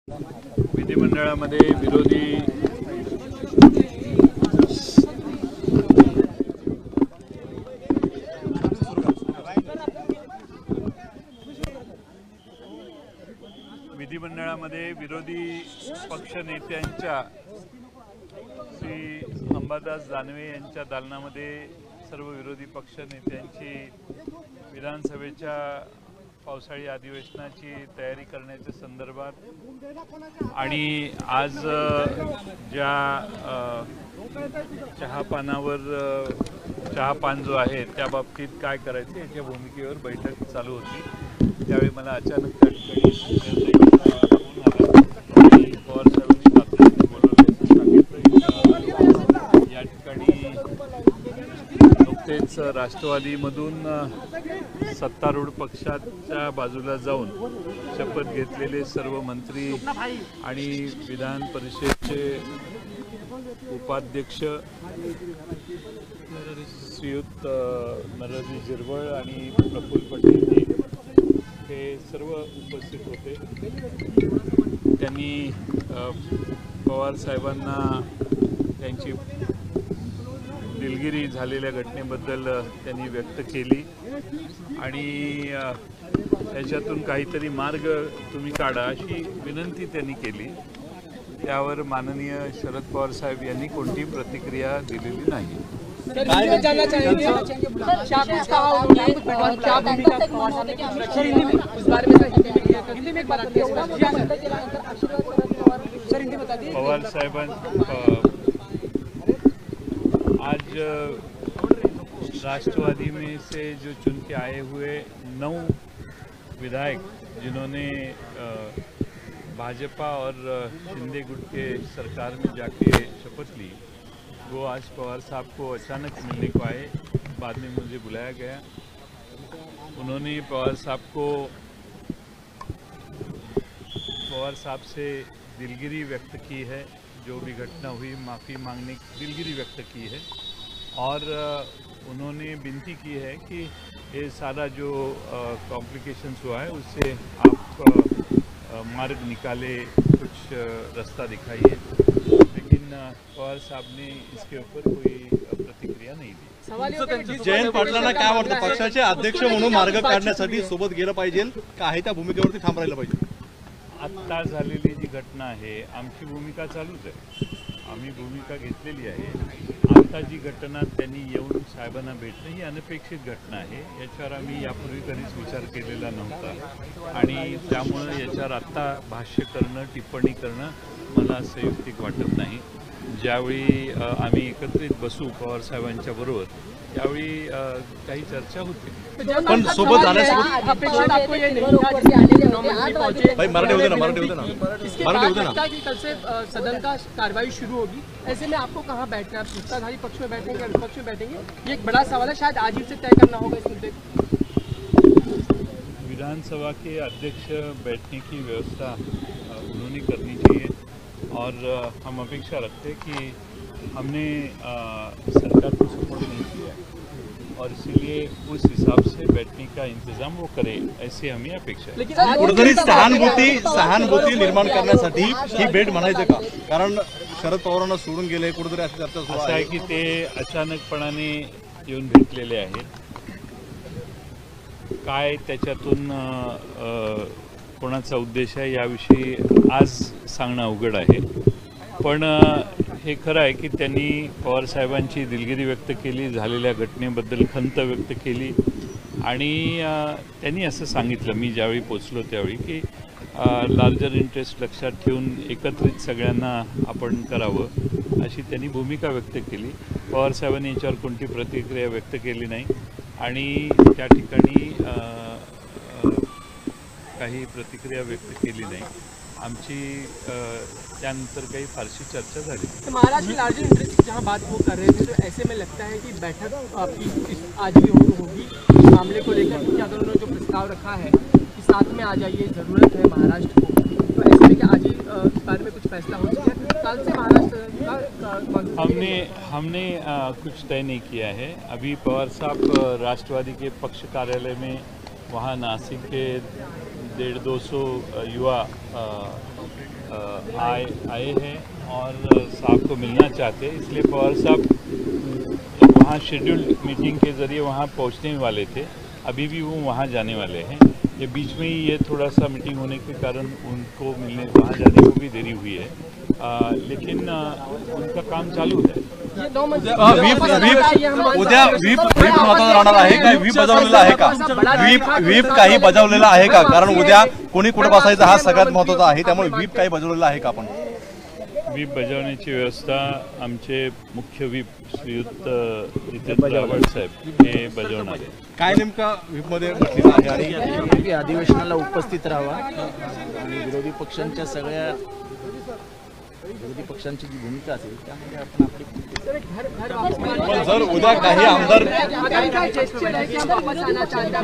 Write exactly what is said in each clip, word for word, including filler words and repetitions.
विधिमंडळामध्ये विरोधी विधिमंडळामध्ये विरोधी पक्षनेत्यांच्या श्री अंबादास दानवे यांच्या दालनामध्ये सर्व विरोधी पक्षनेत्यांची विधानसभेच्या पावसाळी अधिवेशनाची तयारी करण्याच्या संदर्भात आणि आज ज्या चहापानावर चहापान जो आहे त्या बाबतीत काय करायचे याच्या भूमिकेवर बैठक चालू होती। त्यावेळी मला अचानक त्या ठिकाणी पवार साहेबांनी तातडीने बोलवले सांगितलं या ठिकाणी नुकतेच राष्ट्रवादीमधून सत्तारूढ पक्षाच्या बाजूला जाऊन शपथ घेतलेले सर्व मंत्री आणि विधान परिषदेचे उपाध्यक्ष श्रीयुत नरहरी झिरवळ आणि प्रफुल्ल पटेल हे सर्व उपस्थित होते। त्यांनी पवार साहेबांना त्यांची दिलगिरी झालेल्या घटनेबद्दल त्यांनी व्यक्त केली आणि त्याच्यातून काहीतरी मार्ग तुम्ही काढा अशी विनंती त्यांनी केली। त्यावर माननीय शरद पवार साहेब यांनी कोणतीही प्रतिक्रिया दिलेली नाही। पवार साहेबां आज राष्ट्रवादी में से जो चुन के आए हुए नौ विधायक जिन्होंने भाजपा और शिंदे गुट के सरकार में जाके शपथ ली, वो आज पवार साहब को अचानक मिलने को आए। बाद में मुझे बुलाया गया। उन्होंने पवार साहब को पवार साहब से दिलगिरी व्यक्त की है, जो भी घटना हुई माफ़ी मांगने की दिलगिरी व्यक्त की है और उन्होंने विनती की है कि ये सारा जो कॉम्प्लिकेशंस हुआ है उससे आप आ, मार्ग निकाले, कुछ रास्ता दिखाइए। लेकिन पवार साहब ने इसके ऊपर कोई प्रतिक्रिया नहीं दी। जयंत पाटलांना काय वाटतं, पक्षाचे अध्यक्ष म्हणून मार्ग काढण्यासाठी सोबत गेलं पाहिजे का आहे त्या भूमिकेवरती ठाम राहिलं पाहिजे? आत्ता झालेली जी घटना आहे आमची भूमिका चालूच आहे, आम्ही भूमिका घेतलेली आहे। आता जी घटना त्यांनी येऊन साहेबांना भेटणं ही अनपेक्षित घटना आहे, याच्यावर आम्ही यापूर्वी कधीच विचार केलेला नव्हता आणि त्यामुळे याच्यावर आत्ता भाष्य करणं टिप्पणी करणं मला संयुक्तिक वाटत नाही। ज्यावेळी आम्ही एकत्रित बसू पवार साहेबांच्या बरोबर त्यावेळी काही चर्चा होती। पण सोबत आल्यासोबत अपेक्षित आपको ये नहीं था कि भाई मराठी होते ना मराठी होते ना मराठी होते ना कि कल से सदन का कार्रवाई शुरू होगी, ऐसे में आपको कहाँ बैठना है? आप सत्ताधारी पक्ष में बैठेंगे, विपक्ष में बैठेंगे? ये एक बड़ा सवाल है, शायद आज ही से तय करना होगा इस मुद्दे को। विधानसभा के अध्यक्ष बैठने की व्यवस्था उन्होंने करनी चाहिए और हम अपेक्षा रखते कि हमने सरकार को सपोर्ट नहीं किया और इसीलिए उस हिसाब से बैठने का इंतजाम वो करे, ऐसी हमें अपेक्षा है। कुठेतरी सहानुभूती सहानुभूती निर्माण करण्यासाठी ही भेट म्हणायचं का? कारण शरद पवारांना सोडून गेले कुठेतरी अशी चर्चा सुरू आहे की ते अचानकपणाने येऊन भेटलेले आहेत। काय त्याच्यातून कोणाचा उद्देश आहे याविषयी आज सांगणं अवघड आहे, पण हे खरं आहे की त्यांनी पवार साहेबांची दिलगिरी व्यक्त केली, झालेल्या घटनेबद्दल खंत व्यक्त केली आणि त्यांनी असं सांगितलं मी ज्यावेळी पोचलो त्यावेळी की लार्जर इंटरेस्ट लक्षात ठेवून एकत्रित सगळ्यांना आपण करावं अशी त्यांनी भूमिका व्यक्त केली। पवार साहेबांनी याच्यावर कोणती प्रतिक्रिया व्यक्त केली नाही आणि त्या ठिकाणी काही प्रतिक्रिया व्यक्त केली नाही। आमची त्यानंतर काही फारसी चर्चा झाली। तो महाराष्ट्र में लार्जर इंटरेस्ट जहाँ बात वो कर रहे थे, तो ऐसे में लगता है कि बैठक आपकी आज भी होगी इस मामले को लेकर, क्योंकि अगर उन्होंने जो प्रस्ताव रखा है कि साथ में आ जाइए, ज़रूरत है महाराष्ट्र को, तो ऐसे में कि आज ही इस बारे में कुछ फैसला हो चुका है? कल से महाराष्ट्र का हमने हमने आ, कुछ तय नहीं किया है। अभी पवार साहब राष्ट्रवादी के पक्ष कार्यालय में वहाँ नासिक के डेढ़ दो सौ युवा अ, आए आए हैं और साहब को मिलना चाहते हैं, इसलिए पवार साहब वहाँ शेड्यूल्ड मीटिंग के ज़रिए वहाँ पहुँचने वाले थे। अभी भी वो वहाँ जाने वाले हैं। ये बीच में ही ये थोड़ा सा मीटिंग होने के कारण उनको मिलने वहाँ जाने को भी देरी हुई है, आ, लेकिन आ, उनका काम चालू है। ये दो मंत्री अ, व्हीप व्हीप उद्या व्हीप व्हीप महत्त्वाचं राहणार आहे का? व्हीप बजावलेला आहे का? व्हीप व्हीप काही बजावलेला आहे का? कारण उद्या कोणी कुठे बसायचं हा सगळ्यात महत्त्वाचा आहे, त्यामुळे व्हीप काही बजावलेला आहे का आपण? व्हीप बजावण्याची व्यवस्था आमचे मुख्य व्हीप श्रीयुत जितेंद्र आव्हाड साहेब हे बजावणार आहे. काय नेमका व्हीप मध्ये म्हटलेलं आहे आणि विरोधी अधिवेशनाला उपस्थित राहावा आणि विरोधी पक्षांच्या सगळ्या विरोधी पक्षांची जी भूमिका असेल त्यामध्ये आपण आपली पण जर उद्या काही आमदार वापस आना चाहता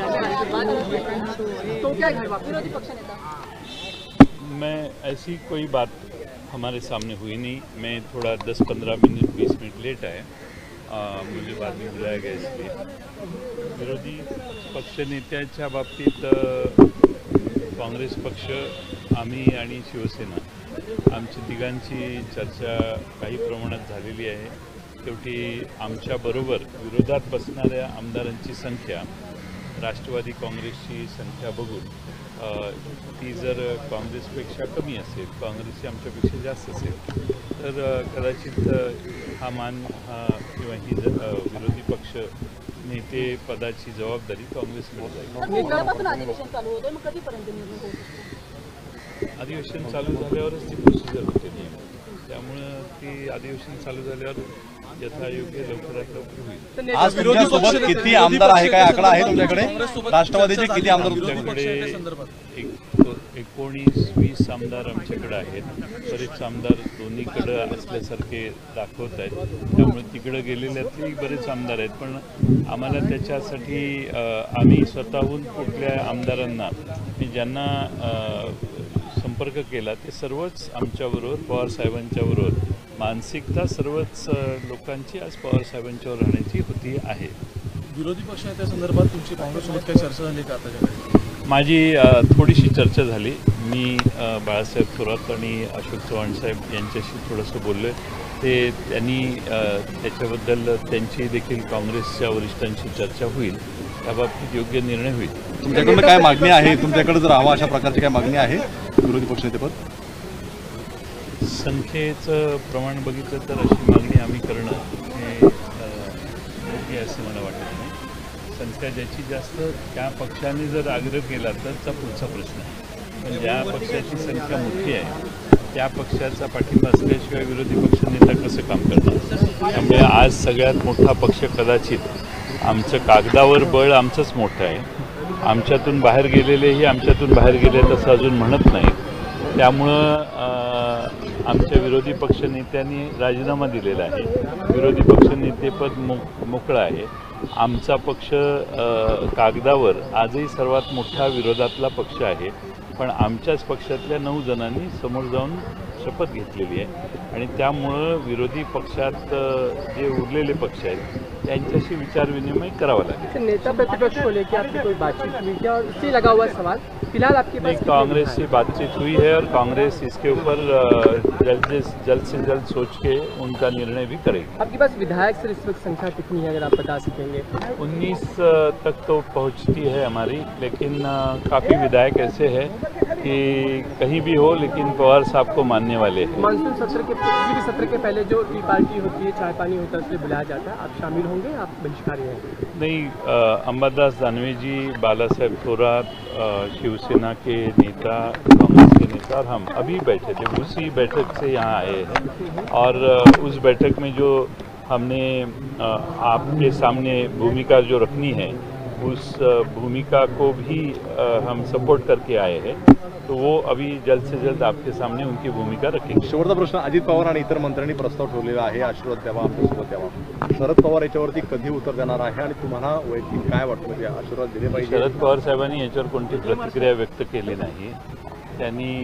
है तो क्या घर वापस विरोधी पक्ष नेता मैं ऐसी कोई बात हमारे सामने हुई नहीं. मैं थोड़ा दस पंद्रह मिनट बीस मिनट लेट आया, आ, मुझे बाद में बुलाया गया इसलिए. विरोधी पक्षनेत्याच्या बाबतीत अ, काँग्रेस पक्ष, आम्ही आणि शिवसेना आमची तिघांची चर्चा काही प्रमाणात झालेली आहे. शेवटी आमच्याबरोबर विरोधात बसणाऱ्या आमदारांची संख्या राष्ट्रवादी काँग्रेसची संख्या बघून अ, ती जर काँग्रेसपेक्षा कमी असेल, काँग्रेसची आमच्यापेक्षा जास्त असेल तर अ, कदाचित अ, हा मान हा किंवा ही ज अ, विरोधी पक्ष नेते पदाची जबाबदारी काँग्रेसकडे जाईल. उद्यापासून अधिवेशन चालू होते, मग कधीपर्यंत निर्णय होऊ शकतो? अधिवेशन चालू झाल्यावरच ती प्रोसिजर होते नियम, त्यामुळं ती अधिवेशन चालू झाल्यावर यथायोग्य लवकरात लवकर होईल. आज तुमच्यासोबत किती आमदार आहे, काय आकडा आहे तुमच्याकडे? राष्ट्रवादीचे किती आमदार आमच्याकडे एक एकोणीस वीस आमदार आमच्याकडे आहेत. बरेच आमदार दोन्हीकडं असल्यासारखे दाखवत आहेत, त्यामुळे तिकडं गेलेल्यातलेही बरेच आमदार आहेत. पण आम्हाला त्याच्यासाठी अ, आम्ही स्वतःहून कुठल्या आमदारांना ज्यांना अ, संपर्क केला ते सर्वच आमच्याबरोबर पवार साहेबांच्याबरोबर मानसिकता सर्वच लोकांची आज पवार साहेबांच्यावर राहण्याची होती आहे. विरोधी पक्षाच्या संदर्भात तुमची काँग्रेससोबत काही चर्चा झाली का आताच्या? माझी अ, थोडीशी चर्चा झाली. मी अ, बाळासाहेब थोरात आणि अशोक चव्हाण साहेब यांच्याशी थोडंसं बोललो आहे. ते त्यांनी अ, त्याच्याबद्दल त्यांची देखील काँग्रेसच्या वरिष्ठांशी चर्चा होईल, त्याबाबतीत योग्य निर्णय होईल. तुमच्याकडनं काय मागणी आहे? तुमच्याकडे जर हवा अशा प्रकारची काय मागणी आहे विरोधी पक्षनेतेपद? संख्येचं प्रमाण बघितलं तर अशी मागणी आम्ही करणं हे अ, योग्य असं मला वाटत नाही. संख्या ज्याची जास्त त्या पक्षाने जर आग्रह केला तरचा पुढचा प्रश्न आहे. पण ज्या पक्षाची संख्या मोठी आहे त्या पक्षाचा पाठिंबा असल्याशिवाय विरोधी पक्षनेता कसं काम करणार? त्यामुळे आज सगळ्यात मोठा पक्ष कदाचित आमचं कागदावर बळ आमचंच मोठं आहे. आमच्यातून बाहेर गेलेलेही आमच्यातून बाहेर गेले तसं अजून म्हणत नाही. त्यामुळं आमच्या विरोधी पक्षनेत्यांनी राजीनामा दिलेला आहे. विरोधी पक्षनेतेपद मो मोकळं आहे. आमचा पक्ष कागदावर आजही सर्वात मोठा विरोधातला पक्ष आहे, पण आमच्याच पक्षातल्या नऊ जणांनी समोर जाऊन शपथ घेतलेली आहे आणि त्यामुळं विरोधी पक्षात जे उरलेले पक्ष आहेत त्यांच्याशी विचारविनिमय करावा लागेल. नेता प्रतिपक्ष को लेकर आपकी कोई बातचीत हुई क्या? और इससे लगा हुआ सवाल फिलहाल आपके पास कांग्रेस से बातचीत हुई है और कांग्रेस इसके ऊपर जल्द जल्द से जल्द सोच के उनका निर्णय भी करेगी. आपके पास विधायक सर इस वक्त संख्या कितनी है अगर आप बता सकेंगे? उन्नीस तक तो पहुंचती है हमारी, लेकिन काफ़ी विधायक ऐसे हैं कि कहीं भी हो लेकिन पवार साहब को मानने वाले हैं. मानसून सत्र के किसी भी सत्र के पहले जो टी पार्टी होती है, चाय पानी होता है, उसमें बुलाया जाता है, आप शामिल होंगे? आप बहिष्कारी होंगे? नहीं, अंबादास दानवे जी, बालासाहेब थोरात, शिवसेना के नेता, कांग्रेस के नेता और हम अभी बैठे थे, उसी बैठक से यहाँ आए हैं. और उस बैठक में जो हमने आपके सामने भूमिका जो रखनी है उस भूमिका को भी हम सपोर्ट करके आए हैं. तो वो अभी जल्द से जल्द आपके सामने उनकी भूमिका रखेंगे. शेवटचा प्रश्न, अजित पवार आणि इतर मंत्र्यांनी प्रस्ताव ठेवलेला आहे, आशीर्वाद द्यावा, आमच्यासोबत द्यावा. शरद पवार याच्यावरती कधी उत्तर देणार आहे आणि तुम्हाला वैयक्तिक काय वाटतं, म्हणजे आशीर्वाद दिले पाहिजे? शरद पवार साहेबांनी याच्यावर कोणती प्रतिक्रिया व्यक्त केली नाही. त्यांनी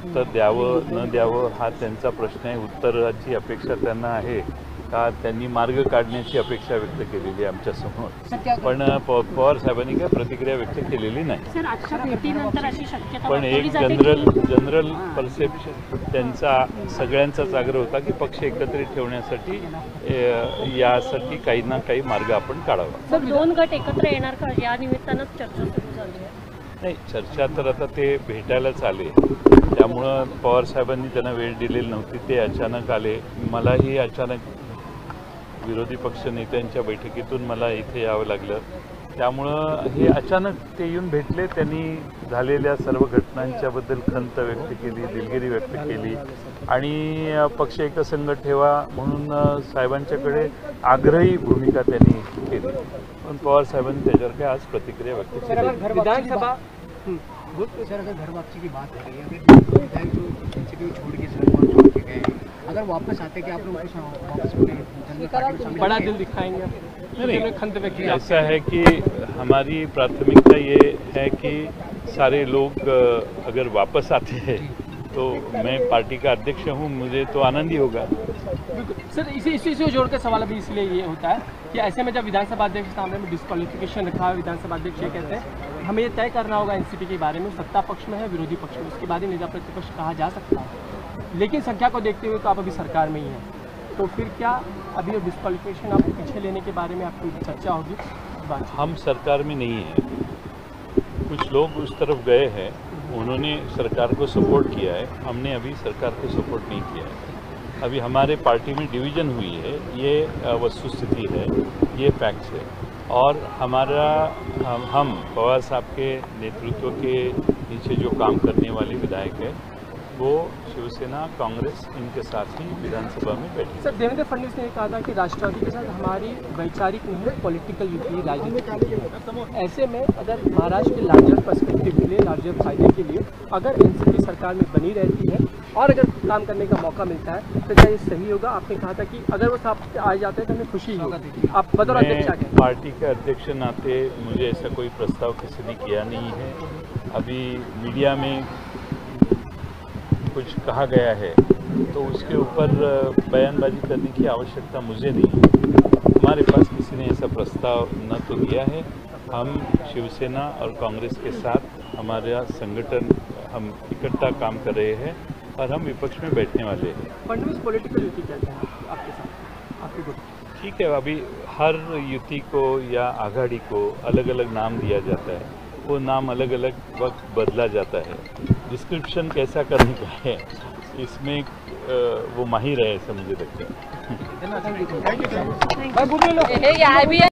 उत्तर द्यावं न द्यावं हा त्यांचा प्रश्न आहे. उत्तराची अपेक्षा त्यांना आहे का त्यांनी मार्ग काढण्याची अपेक्षा व्यक्त केलेली आहे आमच्यासमोर, पण प पवार साहेबांनी काय प्रतिक्रिया व्यक्त केलेली नाही. सर आजच्या भेटीनंतर अशी शक्यता पण एक वर्तवली जाते जनरल की जनरल परसेप्शन त्यांचा सगळ्यांचाच आग्रह होता की पक्ष एकत्रित ठेवण्यासाठी अ, यासाठी काही ना काही मार्ग आपण काढावा. सर दोन गट एकत्र येणार का या निमित्तानं चर्चा सुरू झाली आहे? नाही, चर्चा तर आता ते भेटायलाच आले, त्यामुळं पवार साहेबांनी त्यांना वेळ दिलेली नव्हती, ते अचानक आले. मलाही अचानक विरोधी पक्ष नेत्यांच्या बैठकीतून मला इथे यावं लागलं, त्यामुळं हे अचानक ते येऊन भेटले. त्यांनी झालेल्या सर्व घटनांच्याबद्दल खंत व्यक्त केली, दिलगिरी व्यक्त केली आणि पक्ष एकसंघ ठेवा म्हणून साहेबांच्याकडे आग्रही भूमिका त्यांनी केली. पण पवार साहेबांनी त्याच्यावर काय आज प्रतिक्रिया व्यक्त केली. विधानसभा सर अगर घर वापसी की बात हो रही है, अगर विधायक जो एनसीपी को छोड़ के सर वहाँ छोड़ के गए हैं, अगर वापस आते कि आप लोग उनको वापस अपने जनता पार्टी में शामिल बड़ा करेंगे? दिल दिखाएंगे नहीं, नहीं खंत व्यक्त किया। ऐसा है कि हमारी प्राथमिकता ये है कि सारे लोग अ, अगर वापस आते हैं तो मैं पार्टी का अध्यक्ष हूँ, मुझे तो आनंद ही होगा. बिल्कुल सर, इसी इसी से जोड़कर सवाल अभी इसलिए ये होता है कि ऐसे में जब विधानसभा अध्यक्ष के सामने में डिस्क्वालिफिकेशन रखा है, विधानसभा अध्यक्ष ये कहते हैं हमें ये तय करना होगा एनसीपी के बारे में, सत्ता पक्ष में है विरोधी पक्ष में, उसके बाद ही नेता प्रतिपक्ष कहा जा सकता है, लेकिन संख्या को देखते हुए तो आप अभी सरकार में ही हैं, तो फिर क्या अभी डिस्क्वालिफिकेशन आप पीछे लेने के बारे में आपकी चर्चा होगी? बात हम सरकार में नहीं हैं, कुछ लोग उस तरफ गए हैं, उन्होंने सरकार को सपोर्ट किया है, हमने अभी सरकार को सपोर्ट नहीं किया है. अभी हमारे पार्टी में डिवीज़न हुई है, ये वस्तुस्थिति है, ये फैक्ट्स है. और हमारा हम, हम पवार साहब के नेतृत्व के नीचे जो काम करने वाले विधायक है वो शिवसेना कांग्रेस इनके साथ ही विधानसभा में बैठे. सर देवेंद्र फडणवीस ने कहा था कि राष्ट्रवादी के साथ हमारी वैचारिक नहीं पॉलिटिकल युति राजनीतिक, ऐसे में अगर महाराष्ट्र के लार्जर पर्सपेक्टिव के लिए, लार्जर फायदे के लिए अगर एनसीपी सरकार में बनी रहती है और अगर काम करने का मौका मिलता है तो क्या ये सही होगा? आपने कहा था कि अगर वो साथ आ जाते हैं तो हमें खुशी होगी. आप बतौर अध्यक्ष क्या कहें? पार्टी के अध्यक्ष नाते मुझे ऐसा कोई प्रस्ताव किसी ने किया नहीं है. अभी मीडिया में कुछ कहा गया है तो उसके ऊपर बयानबाजी करने की आवश्यकता मुझे नहीं है. हमारे पास किसी ने ऐसा प्रस्ताव न तो दिया है. हम शिवसेना और कांग्रेस के साथ हमारा संगठन हम इकट्ठा काम कर रहे हैं और हम विपक्ष में बैठने वाले हैं. फडणवीस पॉलिटिकल युति कहते हैं आपके साथ, आपके ग्रुप? ठीक है, अभी हर युति को या आघाड़ी को अलग अलग नाम दिया जाता है, वो नाम अलग अलग वक्त बदला जाता है. डिस्क्रिप्शन कैसा करने का है इसमें आ, वो माहिर है ऐसा मुझे लगता है. हे, हे,